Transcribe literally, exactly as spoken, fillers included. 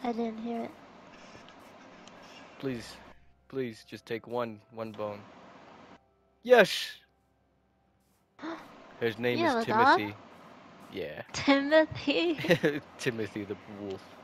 I didn't hear it. Please, please, just take one, one bone. Yes! His name You is have a dog? Timothy. Yeah. Timothy? Timothy the wolf.